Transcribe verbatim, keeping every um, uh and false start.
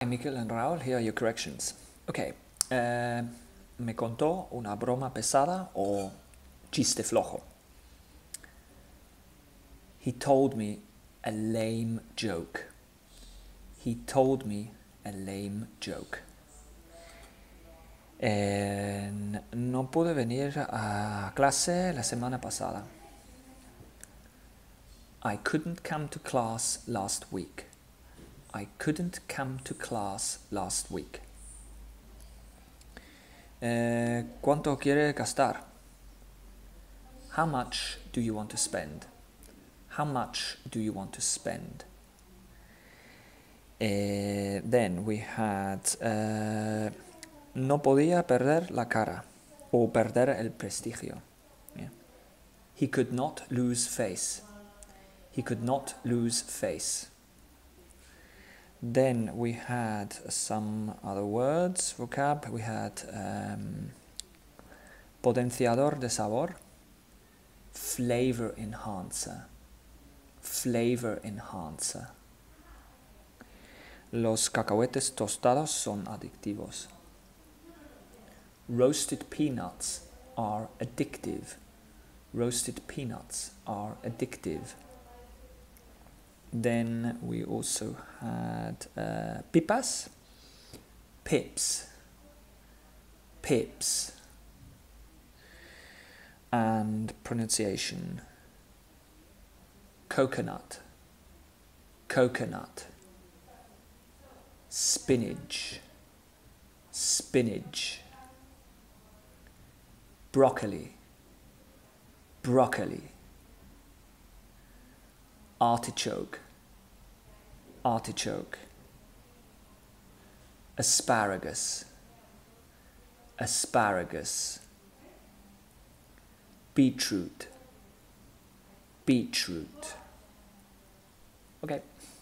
Mikel and Raul, here are your corrections. Okay, eh, me contó una broma pesada o chiste flojo. He told me a lame joke. He told me a lame joke. Eh, no pude venir a clase la semana pasada. I couldn't come to class last week. I couldn't come to class last week. Eh, ¿Cuánto quiere gastar? How much do you want to spend? How much do you want to spend? Uh, then we had uh, no podía perder la cara o perder el prestigio. Yeah. He could not lose face. He could not lose face. Then we had some other words, vocab. We had um, potenciador de sabor, flavor enhancer, flavor enhancer. Los cacahuetes tostados son adictivos. Roasted peanuts are addictive. Roasted peanuts are addictive. Then we also had uh, pipas, pips, pips, and pronunciation. Coconut, coconut. Spinach, spinach. Broccoli, broccoli. Artichoke, artichoke. Asparagus, asparagus. Beetroot, beetroot. Okay.